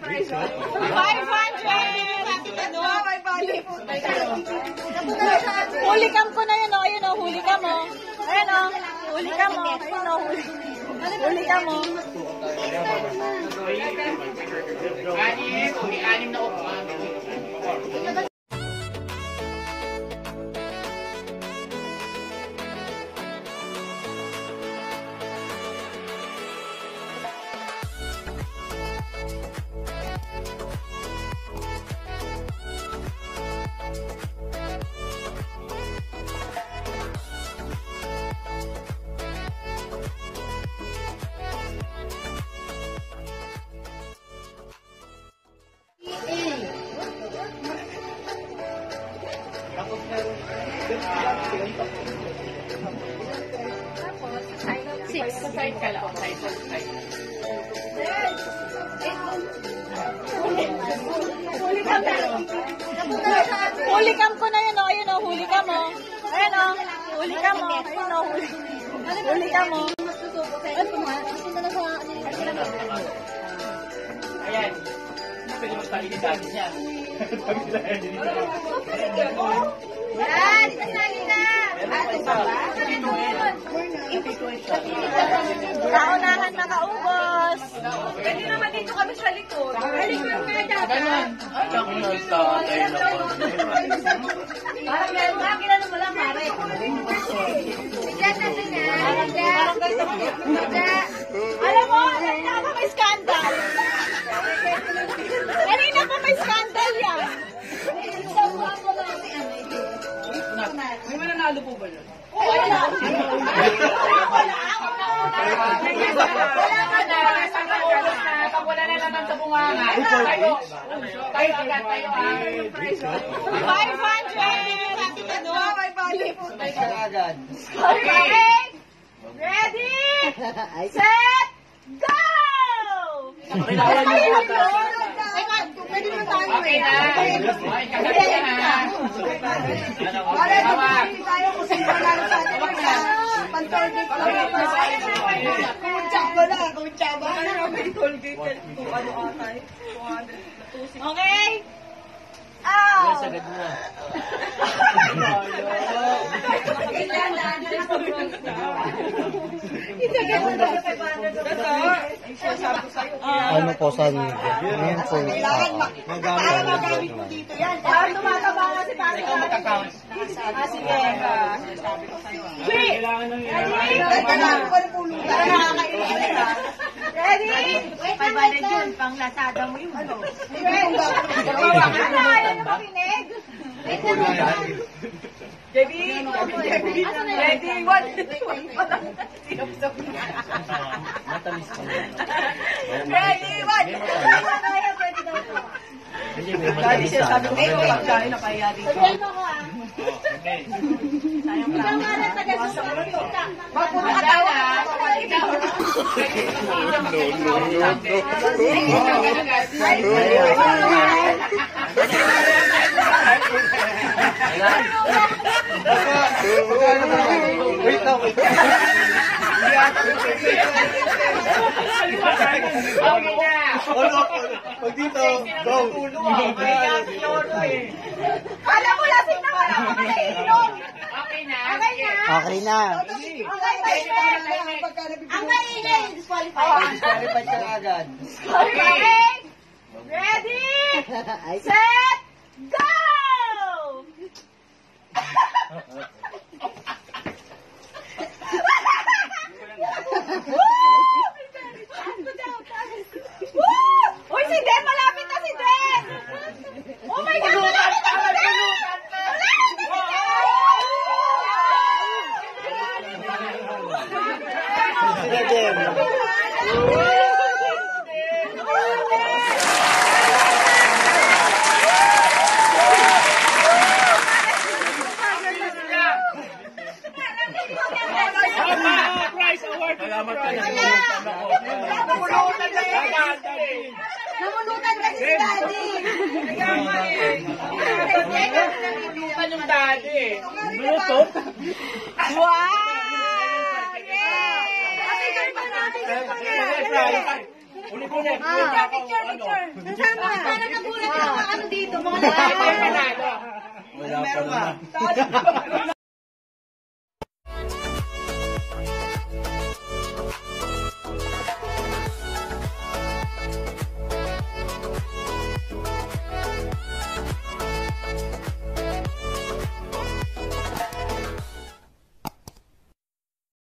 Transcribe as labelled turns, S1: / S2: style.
S1: Huli cam ko na yun, o. Ayun, o. Huli cam, o. Ayun, o. Huli cam, o. Ayun, o. Huli cam, o.
S2: Anim na upo. Side ka lang. Side.
S1: Huli cam ko na yun, o. Ayun, o. Huli cam, o. Ayun, o. Huli cam, o. Ayun, o. Huli cam, o.
S2: Ayan. Pwede mo tayo dito niya.
S1: Yan! Kaunahan nakaubos. Pwede naman dito kami sa likod.
S2: Ganun.
S1: Parang kilala mo lang, pare. Alam mo, kanina pa may scandal. Kanina pa may scandal yan.
S2: May mananalo po ba yun?
S1: Wala.
S2: Pag wala na naman sa bunganga, tayo agad, tayo
S1: 500. Okay. Ready? Set! Go!
S2: Okay na. Okay na. Okay, kagabi ka na.
S1: Tayo kung sino manalo sa atin. Pan-tollgate ko lang. Kumuntsaba na. May tollgate. Ano atay? 200. Okay? Ow!
S2: Sagad mo na.
S3: Ano po sa niyo? Ngayon po
S1: Magamit mo dito yan. Para tumataba nga si Pastor.
S2: Ikaw magkakount.
S1: Sige.
S2: Sabi ko sa'yo.
S1: Ready? Ready? 500 yun. Pang Lazada mo yun. Ano? Ayaw na makinig. JB! Ready? 1, 2, 3.
S3: matamis pa.
S1: Ready? 1, 2, 3. Daddy siya sabi ko kayo pagkain na kaya dito. Sabihan mo ko ah. Ikaw nga na taga-susunod ka. Mapunta ka tawa.
S3: Wait lang. Pag dito, go.
S1: Alam mo, lasing naman ako naiinom.
S2: Okay na.
S1: Okay na.
S3: Okay na.
S1: Ang maingay, disqualified.
S3: Disqualified ka agad.
S1: Okay. Ready? Set! Go! Uy, si Den! Malapit na si Den! Oh my God! Malapit na si Den!
S2: Salamat ka na.
S1: Namulutan kasi si Daddy!
S2: Namulutan yung daddy.
S1: Bluetooth? Wow! Yay! Happy birthday natin sa pangalan!
S2: Ulit-ulit.
S1: Picture. Nasama. Parang nagulat yung mga ano dito. Mga
S2: Ito yung panalo.
S3: Wala pa naman.